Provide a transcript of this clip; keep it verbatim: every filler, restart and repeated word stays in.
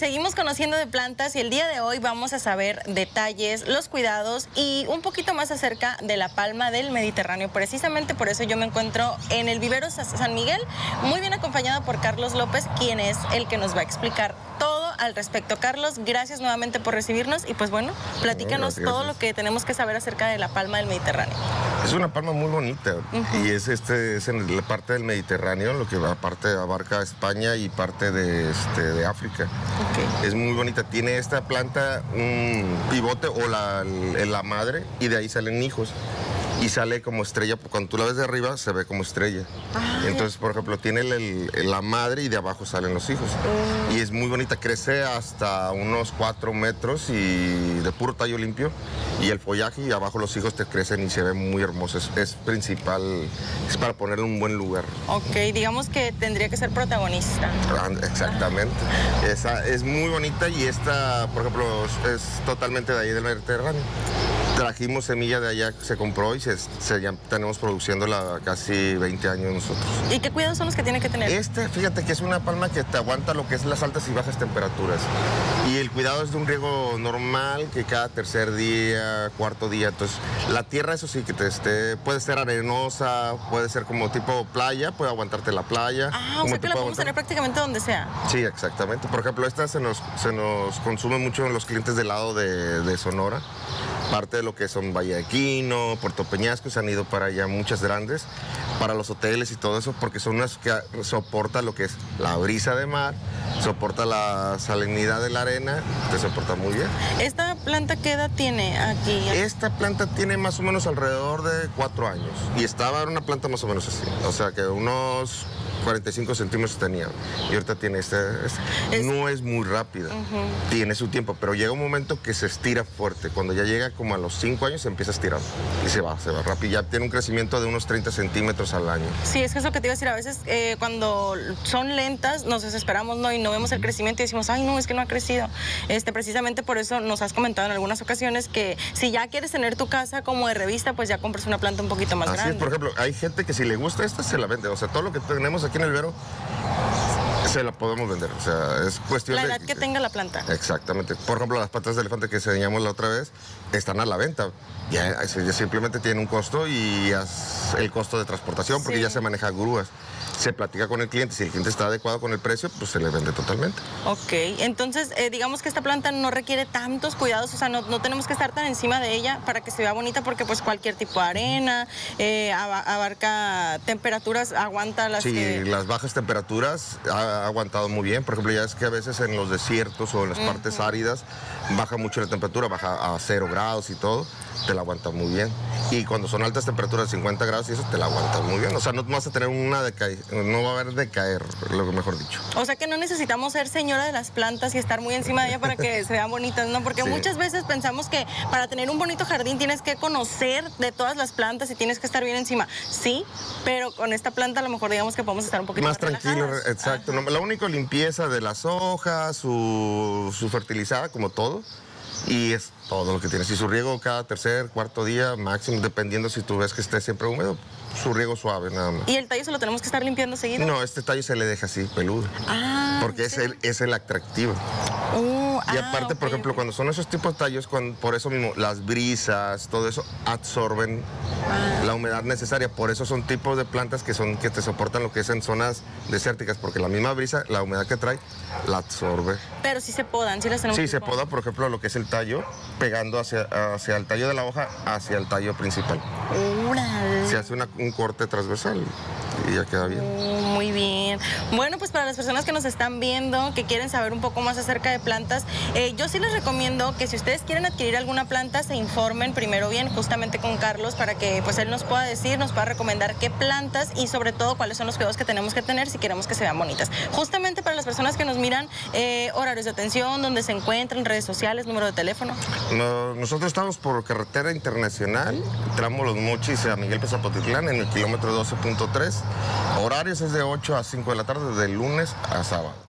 seguimos conociendo de plantas y el día de hoy vamos a saber detalles, los cuidados y un poquito más acerca de la palma del Mediterráneo. Precisamente por eso yo me encuentro en el vivero San Miguel, muy bien acompañada por Carlos López, quien es el que nos va a explicar todo al respecto. Carlos, gracias nuevamente por recibirnos y pues bueno, platícanos gracias, todo gracias. lo que tenemos que saber acerca de la palma del Mediterráneo. Es una palma muy bonita uh-huh. y es, este, es en la parte del Mediterráneo, lo que aparte abarca España y parte de, este, de África. Okay. Es muy bonita. Tiene esta planta un pivote o la, la madre y de ahí salen hijos. Y sale como estrella, cuando tú la ves de arriba se ve como estrella. Ah, Entonces, por ejemplo, tiene el, el, la madre y de abajo salen los hijos. Uh. Y es muy bonita, crece hasta unos cuatro metros y de puro tallo limpio. Y el follaje y abajo los hijos te crecen y se ven muy hermosos. Es, es principal, es para ponerle un buen lugar. Ok, digamos que tendría que ser protagonista. Exactamente. Ah. Esa es muy bonita y esta, por ejemplo, es totalmente de ahí del Mediterráneo. Trajimos semilla de allá, se compró y se, se, ya tenemos produciéndola casi veinte años nosotros. ¿Y qué cuidados son los que tiene que tener? Este, fíjate que es una palma que te aguanta lo que es las altas y bajas temperaturas. Y el cuidado es de un riego normal, que cada tercer día, cuarto día. Entonces, la tierra, eso sí, que te esté, puede ser arenosa, puede ser como tipo playa, puede aguantarte la playa. Ah, o sea que la podemos aguantar tener prácticamente donde sea. Sí, exactamente. Por ejemplo, esta se nos, se nos consume mucho en los clientes del lado de, de Sonora. Parte de lo que son Valle de Quino, Puerto Peñasco, se han ido para allá muchas grandes, para los hoteles y todo eso, porque son unas que soportan lo que es la brisa de mar, soporta la salinidad de la arena, te soporta muy bien. ¿Esta planta qué edad tiene aquí? Esta planta tiene más o menos alrededor de cuatro años y estaba en una planta más o menos así, o sea que unos cuarenta y cinco centímetros tenía y ahorita tiene este, este. Es... no es muy rápida, uh-huh. tiene su tiempo, pero llega un momento que se estira fuerte. Cuando ya llega como a los cinco años se empieza a estirar y se va, se va rápido. Ya tiene un crecimiento de unos treinta centímetros al año. Sí, es que es lo que te iba a decir. A veces eh, cuando son lentas nos desesperamos, ¿no? Y no vemos el crecimiento y decimos, ay no, es que no ha crecido. Este, precisamente por eso nos has comentado en algunas ocasiones que si ya quieres tener tu casa como de revista, pues ya compras una planta un poquito más Así grande. Es, por ejemplo, hay gente que si le gusta esta se la vende. O sea, todo lo que tenemos aquí en el vivero se la podemos vender, o sea, es cuestión la de... edad que tenga la planta. Exactamente. Por ejemplo, las patas de elefante que enseñamos la otra vez están a la venta. Ya, ya simplemente tienen un costo y es el costo de transportación porque sí. ya se maneja grúas. Se platica con el cliente, si el cliente está adecuado con el precio, pues se le vende totalmente. Ok, entonces eh, digamos que esta planta no requiere tantos cuidados, o sea, no, no tenemos que estar tan encima de ella para que se vea bonita porque pues cualquier tipo de arena, eh, abarca temperaturas, aguanta las... Sí, que... las bajas temperaturas ha aguantado muy bien. Por ejemplo, ya es que a veces en los desiertos o en las uh-huh. partes áridas baja mucho la temperatura, baja a cero grados y todo, te la aguanta muy bien. Y cuando son altas temperaturas, cincuenta grados y eso, te la aguanta muy bien. O sea, no vas a tener una decaída. No va a haber decaer, lo que mejor dicho. O sea que no necesitamos ser señora de las plantas y estar muy encima de ella para que se vean bonitas, ¿no? Porque sí. muchas veces pensamos que para tener un bonito jardín tienes que conocer de todas las plantas y tienes que estar bien encima. Sí, pero con esta planta a lo mejor digamos que podemos estar un poquito más, más tranquilo, exacto. No, la única limpieza de las hojas, su, su fertilizada, como todo. Y es todo lo que tienes. Y su riego cada tercer, cuarto día máximo, dependiendo si tú ves que esté siempre húmedo, su riego suave nada más. ¿Y el tallo se lo tenemos que estar limpiando seguido? No, este tallo se le deja así, peludo. Ah, porque ¿sí? es, el, es el atractivo. Uh, y ah, aparte, okay, por ejemplo, okay. cuando son esos tipos de tallos, cuando, por eso mismo, las brisas, todo eso, absorben ah. la humedad necesaria. Por eso son tipos de plantas que, son, que te soportan lo que es en zonas desérticas, porque la misma brisa, la humedad que trae, la absorbe. Pero sí se podan, sí las tenemos Sí, que se poda, por ejemplo, lo que es el tallo, pegando hacia, hacia el tallo de la hoja, hacia el tallo principal. ¡Órale! Se hace una, un corte transversal y ya queda bien. Uh, muy bien. Bueno, pues para las personas que nos están viendo, que quieren saber un poco más acerca de plantas, eh, yo sí les recomiendo que si ustedes quieren adquirir alguna planta, se informen primero bien justamente con Carlos para que pues él nos pueda decir, nos pueda recomendar qué plantas y sobre todo cuáles son los cuidados que tenemos que tener si queremos que se vean bonitas. Justamente para las personas que nos miran, eh, horarios de atención, dónde se encuentran, redes sociales, número de teléfono. No, nosotros estamos por carretera internacional, tramo Los Mochis a Miguel Zapotitlán en el kilómetro doce punto tres. Horarios es de ocho a cinco de la tarde, de lunes a sábado.